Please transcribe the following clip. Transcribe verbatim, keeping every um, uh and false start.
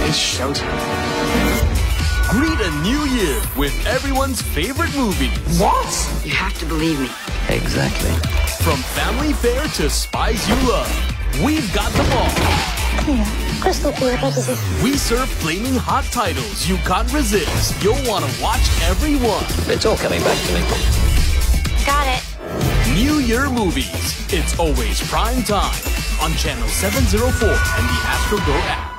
It's showtime. Greet a new year with everyone's favorite movies. What? You have to believe me. Exactly. From family fare to spies you love, we've got them all. Clear. Crystal clear. We serve flaming hot titles you can't resist. You'll want to watch every one. It's all coming back to me. Got it. New Year movies. It's always prime time on Channel seven oh four and the Astro Go app.